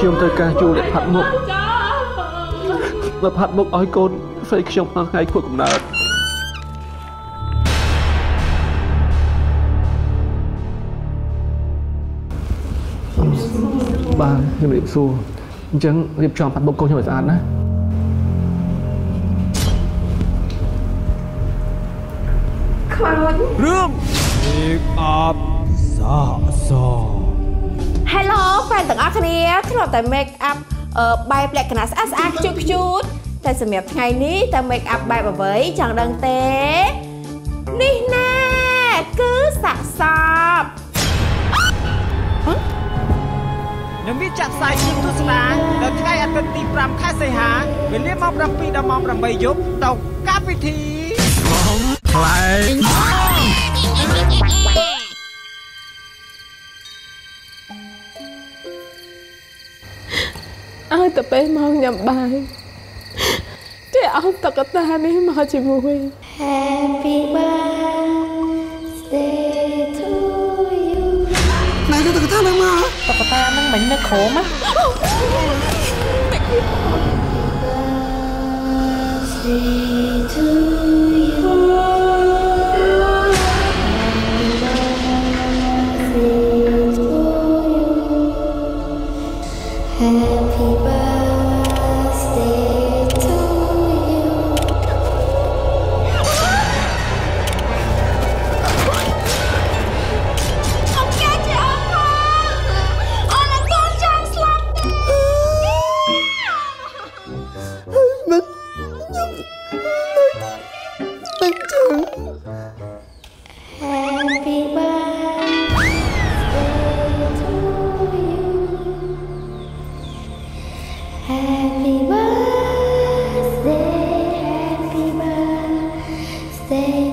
ខ្ញុំត្រូវការជួលអ្នកផាត់មុខមកផាត់មុខឲ្យកូនស្រីខ្ញុំក្នុងថ្ងៃខួបកំណើតបាទខ្ញុំរៀបសួរអញ្ចឹងរៀបចំផាត់មុខកូនខ្ញុំឲ្យស្អាតណាខ្លោចរឿងMake up ស Hello ហ្វេនទាំងអស់គ្នាធ្លាប់តែ make up បែបលក្ខណៈស្អាតស្អាតខ្ជូតខ្ជូតតែសម្រាប់ថ្ងៃនេះតើ make up បែបអ្វីចង់ដឹងទេនេះណែគឺសាក់សពនឹងមានចាក់ផ្សាយជូនទស្សនាដល់ថ្ងៃអាទិត្យទី5ខែសីហាវេលាម៉ោង7ដល់ម៉ោង8យប់ទៅកម្មវិធីខ្លែងឲ្យតែពេលមកញ៉ាំបាយគេអោបតុក្កតានេះមកជាមួយ Happy birthday to you ណែតុក្កតានឹងមកតុក្កតានឹងមិននៅក្រោមណា Happy birthday to you អង្កេតជាអង្កេតអរកូនចង់ស្លាប់មិនខ្ញុំមិនចង់ Happy birthday to you Happy birthday, happy birthday